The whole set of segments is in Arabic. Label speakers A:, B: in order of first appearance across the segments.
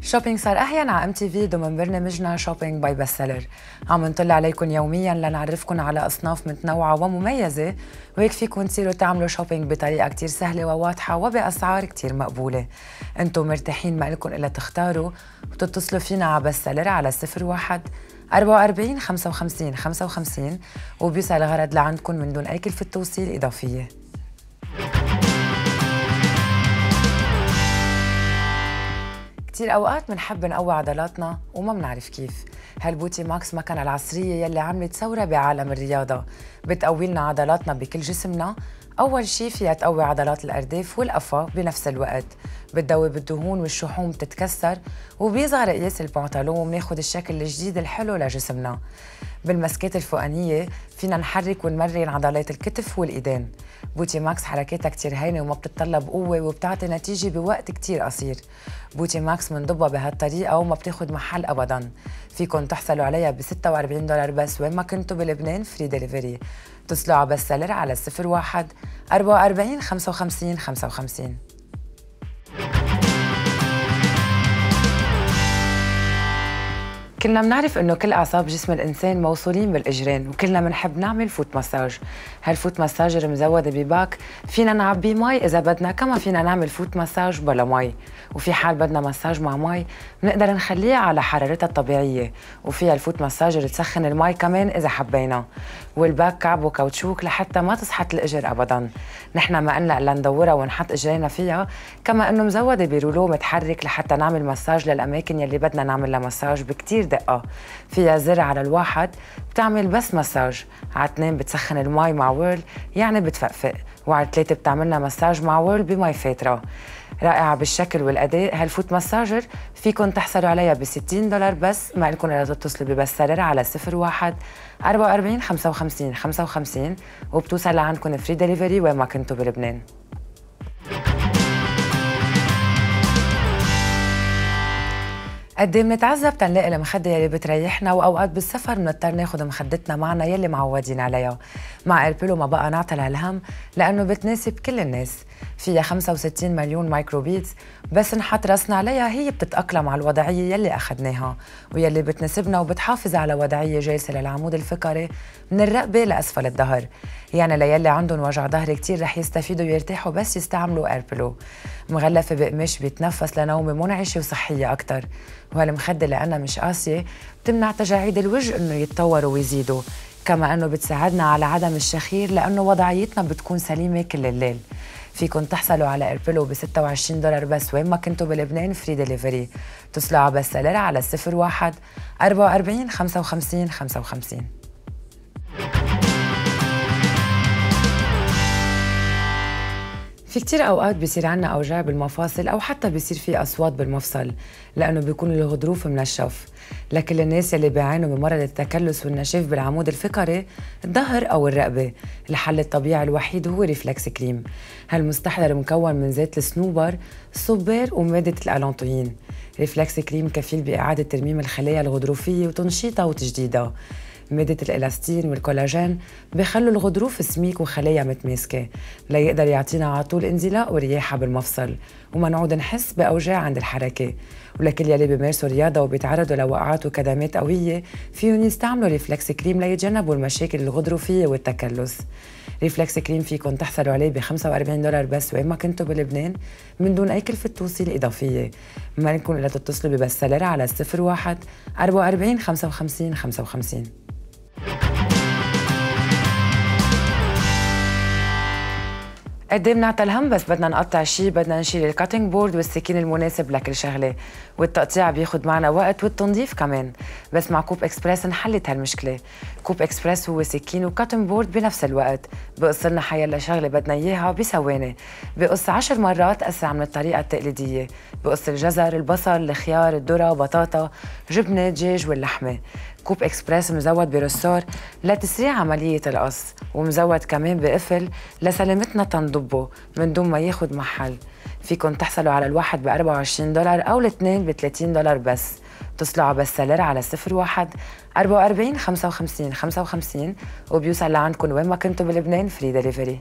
A: شوبينج صار أحيانا على MTV ضمن برنامجنا شوبينج باي بستسيلر. عم نطلع عليكم يوميا لنعرفكم على أصناف متنوعة ومميزة، وهيك فيكم تصيروا تعملوا شوبينج بطريقة كتير سهلة وواضحة وبأسعار كتير مقبولة. انتم مرتاحين، ما لكم إلا تختاروا وتتصلوا فينا على بستسيلر على 01 44 55 55 وبيوصل الغرض لعندكم من دون أي كلفة توصيل إضافية. كتير أوقات منحب نقوي عضلاتنا وما منعرف كيف. هالبوتي ماكس مكنة العصرية يلي عملت ثورة بعالم الرياضة، بتقوي لنا عضلاتنا بكل جسمنا. أول شي فيها تقوي عضلات الأرداف والقفا بنفس الوقت، بتذوب الدهون والشحوم بتتكسر، وبيصغر قياس البنطلون وبناخد الشكل الجديد الحلو لجسمنا. بالمسكات الفوقانية فينا نحرك ونمرن عضلات الكتف والإيدين. بوتي ماكس حركاتها كتير هينة وما بتتطلب قوة وبتعطي نتيجة بوقت كتير قصير. بوتي ماكس منضبها بهالطريقة وما بتاخد محل أبداً. فيكن تحصلوا عليها ب $46 بس وين ما كنتوا بلبنان، فري ديليفري. اتصلوا على بستسيلر على 01 44 55 55. كلنا بنعرف انه كل اعصاب جسم الانسان موصولين بالاجرين، وكلنا بنحب نعمل فوت مساج. هالفوت مساجر مزوده بباك فينا نعبيه مي اذا بدنا، كما فينا نعمل فوت مساج بلا مي، وفي حال بدنا مساج مع مي بنقدر نخليها على حرارتها الطبيعيه، وفيها الفوت مساجر تسخن المي كمان اذا حبينا. والباك كعب وكاوتشوك لحتى ما تسحت الاجر ابدا. نحن ما قلنا الا ندورها ونحط اجرينا فيها، كما انه مزوده برولو متحرك لحتى نعمل مساج للاماكن يلي بدنا نعمل لها مساج بكتير دقة. فيها زر على الواحد بتعمل بس مساج، على 2 بتسخن المي مع ويرل يعني بتفقفق، وعلى 3 بتعملنا مساج مع ويرل بمي فاترة. رائعة بالشكل والأداء هالفوت مساجر. فيكن تحصلوا عليها ب $60 بس، ما لكم إلا تتصلوا ببستسيلر على 01 44 55 55 وبتوصل لعندكم فري ديليفري وين ما كنتوا بلبنان. قد ايه بنتعذب تنلاقي المخدة يلي بتريحنا، واوقات بالسفر بنضطر ناخد مخدتنا معنا يلي معودين عليها. مع إيربيلو ما بقى نعطل هالهم لانه بتناسب كل الناس. فيها 65 مليون مايكرو بيتس، بس نحط راسنا عليها هي بتتأقلم على الوضعية يلي اخذناها ويلي بتناسبنا، وبتحافظ على وضعية جالسة للعمود الفقري من الرقبة لأسفل الظهر. يعني ليلي عندهم وجع ظهر كتير رح يستفيدوا ويرتاحوا بس يستعملوا إيربيلو. مغلفة بقماش بيتنفس لنومة منعشة وصحية أكتر. وهالمخدة لأنها مش قاسية بتمنع تجاعيد الوجه إنه يتطوروا ويزيدوا، كما إنه بتساعدنا على عدم الشخير لأنه وضعيتنا بتكون سليمة كل الليل. فيكن تحصلوا على إيربيلو ب $26 بس وين ما كنتوا بلبنان، فري ديليفري. اتصلوا على بستسيلر على 01 44 55 55. في كتير أوقات بيصير عنا أوجاع بالمفاصل أو حتى بيصير في أصوات بالمفصل لأنه بيكون الغضروف منشف. لكل الناس اللي بيعانوا بمرض التكلس والنشاف بالعمود الفقري، الظهر أو الرقبة، الحل الطبيعي الوحيد هو ريفلكس كريم. هالمستحضر مكون من زيت الصنوبر، الصبار ومادة الألانتوين. ريفلكس كريم كفيل بإعادة ترميم الخلايا الغضروفية وتنشيطها وتجديدها. مادة الإلاستين والكولاجين بيخلوا الغضروف سميك وخلايا متماسكة ليقدر يعطينا على طول انزلاق ورياحة بالمفصل، وما نعود نحس بأوجاع عند الحركة. ولكل يلي بيمارسوا رياضة وبيتعرضوا لوقعات وكدمات قوية فيهم يستعملوا ريفلكس كريم ليتجنبوا المشاكل الغضروفية والتكلس. ريفلكس كريم فيكن تحصلوا عليه ب $45 بس وين ما كنتوا بلبنان من دون أي كلفة توصيل إضافية. ما لكم إلا تتصلوا ببستسيلر على 01 44 55 55. قد ايه بنعطى الهم بس بدنا نقطع شيء، بدنا نشيل الكاتنج بورد والسكين المناسب لكل شغله، والتقطيع بياخد معنا وقت والتنظيف كمان. بس مع كوب اكسبرس انحلت هالمشكله. كوب اكسبرس هو سكين وكاتنج بورد بنفس الوقت، بقص لنا حيلا شغله بدنا اياها بثواني. بقص 10 مرات اسرع من الطريقه التقليديه. بقص الجزر، البصل، الخيار، الذره، بطاطا، جبنه، دجاج واللحمه. كوب اكسبرس مزود برسار لتسريع عملية القص، ومزود كمان بقفل لسلامتنا تنضبه من دون ما ياخد محل. فيكن تحصلوا على الواحد ب $24 أو الاثنين ب $30 بس. اتصلوا على بستسيلر على 01 44 55 55 وبيوصل لعندكم وين ما كنتوا بلبنان، فري ديليفري.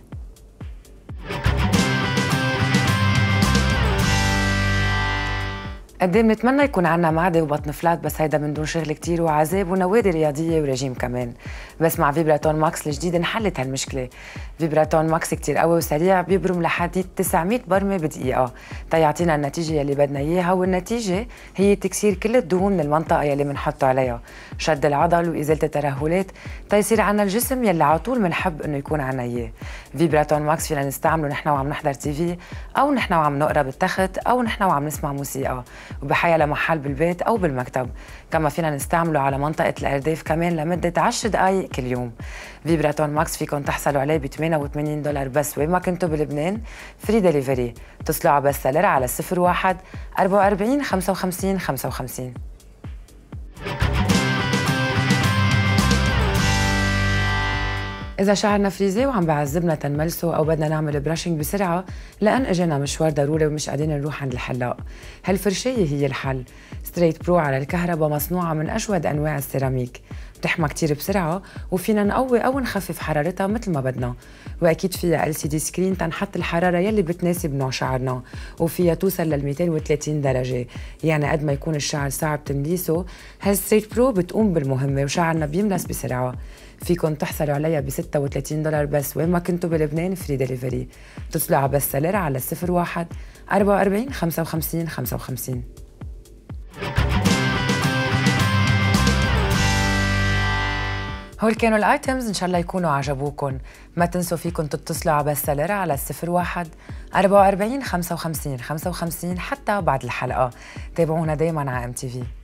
A: قد ايه بنتمنى يكون عنا معدة وبطن فلات، بس هيدا من دون شغل كتير وعذاب ونوادي رياضية ورجيم كمان. بس مع فيبراتون ماكس الجديد انحلت هالمشكلة. فيبراتون ماكس كتير قوي وسريع، بيبرم لحد 900 برمة بدقيقة تيعطينا النتيجة يلي بدنا اياها، والنتيجة هي تكسير كل الدهون من المنطقة يلي بنحطه عليها، شد العضل وإزالة الترهلات تيصير عنا الجسم يلي على طول بنحب انه يكون عنا اياه. فيبراتون ماكس فينا نستعمله نحن وعم نحضر تي في، او نحن وعم نقرا بالتخت، او نحن وعم نسمع موسيقى، وبحيا لمحل بالبيت أو بالمكتب. كما فينا نستعمله على منطقة الأرداف كمان لمدة 10 دقايق كل يوم. فيبراتون ماكس فيكم تحصلوا عليه ب $88 بس، وين ما كنتوا بلبنان فري دليفري. اتصلوا على بس سلر على 01 44 55 55. إذا شعرنا فريزي وعم بعذبنا تنملسه أو بدنا نعمل براشنج بسرعة لأن إجانا مشوار ضروري ومش قادرين نروح عند الحلاق، هالفرشاية هي الحل. ستريت برو على الكهرباء مصنوعة من أجود أنواع السيراميك، بتحمى كتير بسرعة وفينا نقوي أو نخفف حرارتها مثل ما بدنا، وأكيد فيها LCD سكرين تنحط الحرارة يلي بتناسب نوع شعرنا، وفيها توصل لل 230 درجة، يعني قد ما يكون الشعر صعب تمليسه هالستريت برو بتقوم بالمهمة وشعرنا بيملس بسرعة. فيكن تحصلوا عليها ب $36 بس، وين ما كنتوا بلبنان فري دليفري. اتصلوا على بس سلر على 01 44 55 55. هول كانوا الايتمز، ان شاء الله يكونوا عجبوكم. ما تنسوا فيكم تتصلوا على بس سلر على 01 44 55 55 حتى بعد الحلقة. تابعونا دايما على MTV.